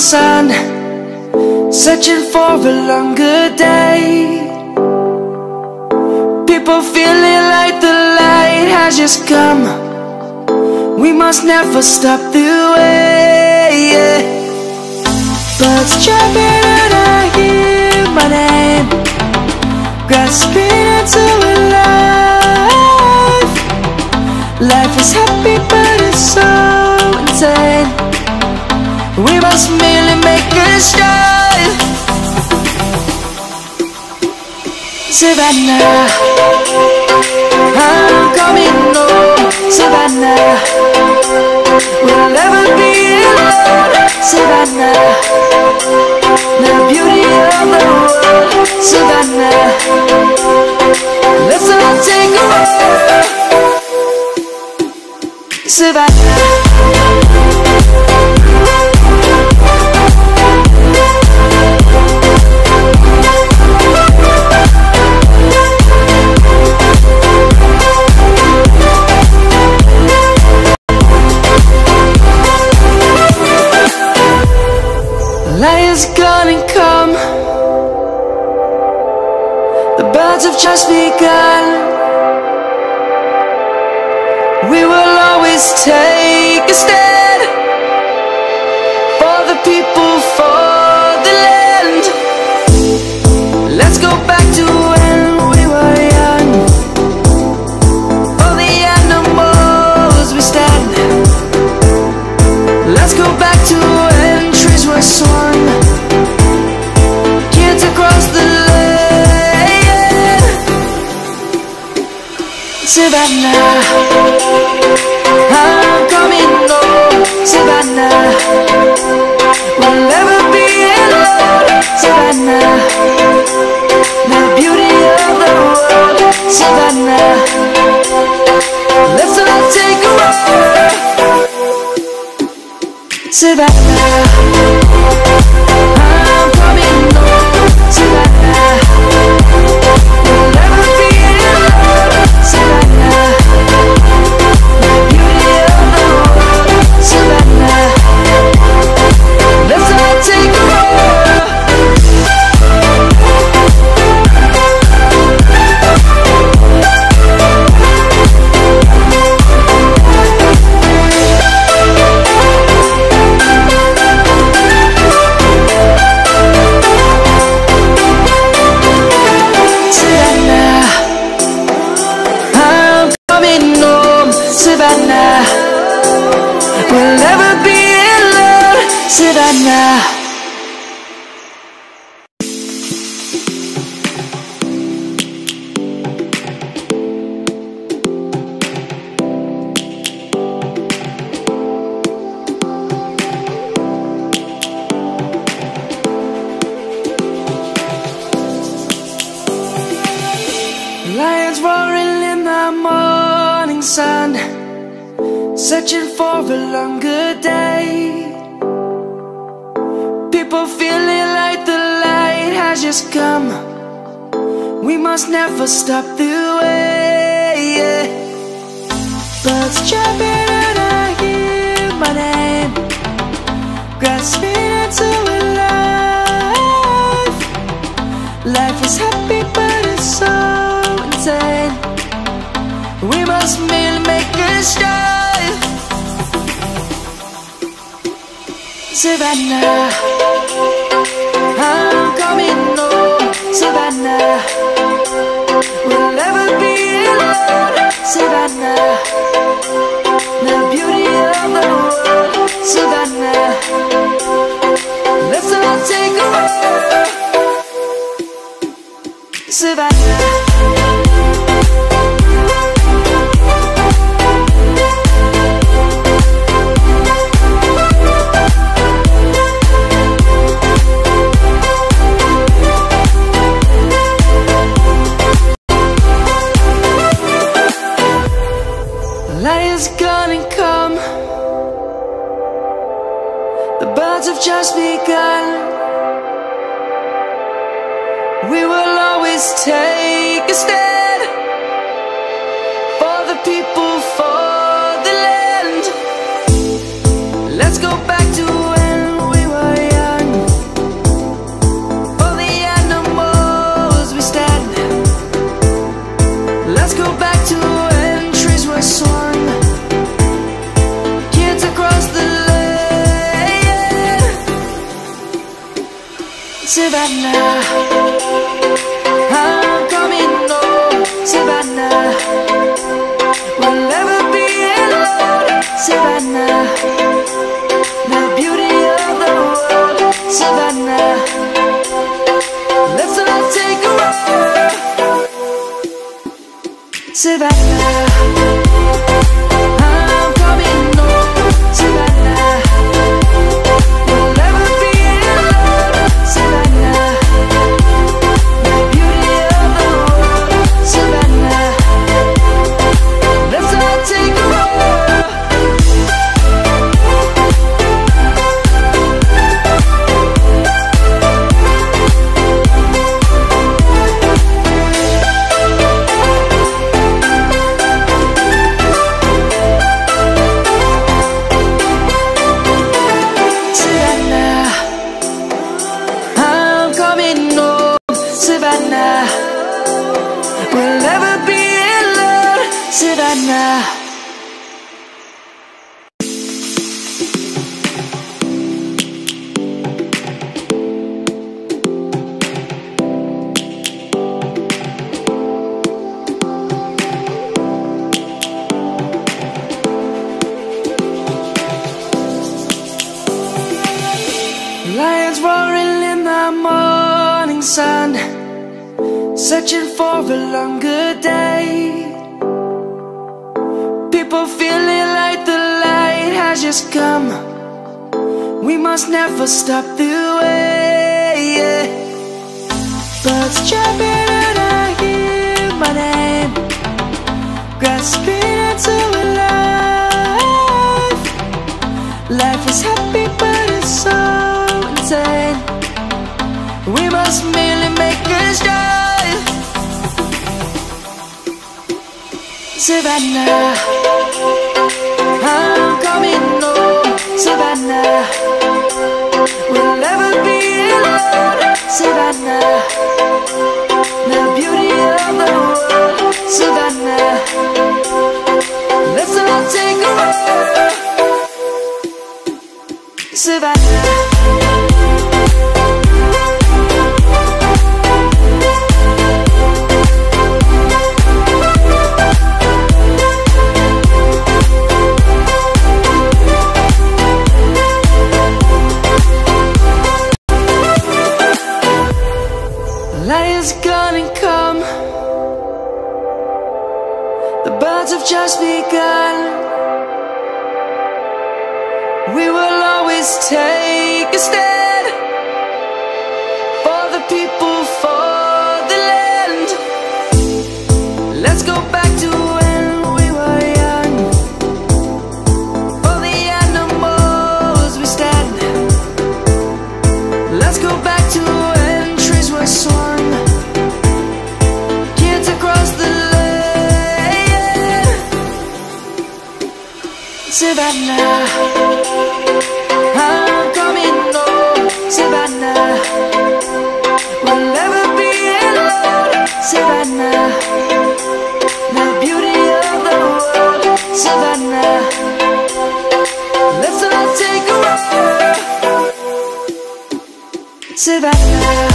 sun, searching for a longer day. People feeling like the light has just come. We must never stop the way, yeah. Birds chirping and I hear my name, grasping into a life. Life is happy but it's so insane. We must merely make a strive. Savannah, I'm coming home. Savannah, we'll never be alone. Savannah, the beauty of the world. Savannah, let's all take a walk. Savannah, light is gonna come. The birds have just begun. We will always take a stand for the people, for the land. Let's go back to when we were young. For the animals we stand. Let's go back to when trees were swung, kids across the land. Savannah, I'm coming home. Savannah, we'll never be alone. Savannah, the beauty of the world. Savannah, let's all take a walk. Savannah, I'm coming home. Savannah, we'll never be alone. Savannah, the beauty of the world. Savannah, let's all take a walk. Savannah, we'll never be alone. Savannah. Lions roaring in the morning sun, searching for a longer day. People feeling like the light has just come. We must never stop the way, yeah. Birds chirping and I hear my name, grasping into a life. Life is happy but it's so insane. We must merely make a strive. Savannah, I'm coming home. Savannah, we'll never be alone. Savannah, the beauty of the world. Savannah, let's all take a walk. Savannah, light is gonna come. The birds have just begun. We will always take a stand for the people, for the land. Let's go back to when we were young. Savannah, I'm coming home, Savannah. We'll never be alone, Savannah. The beauty of the world, Savannah. Let's not take a walk, Savannah. I'm coming home, Savannah. We'll never be alone, Savannah. The beauty of the world, Savannah. Let's not take a walk. Savannah, we'll never be alone, Savannah. Lions roaring in the morning sun, searching for a longer day. People feeling like the light has just come. We must never stop the way, yeah. Birds chirping and I hear my name, grasping into a life. Life is happy but it's so insane. We must merely make a start. Savannah, I'm coming home, Savannah. We'll never be alone, Savannah. The beauty of the world, Savannah. Let's not take a walk, Savannah. Light is gonna come. The birds have just begun. We will always take a stand for the people, for the land. Let's go back to when we were young. For the animals we stand. Let's go back to when trees were swung. Savannah, I'm coming home, Savannah. We'll never be alone, Savannah. The beauty of the world, Savannah. Let's not take a walk, Savannah.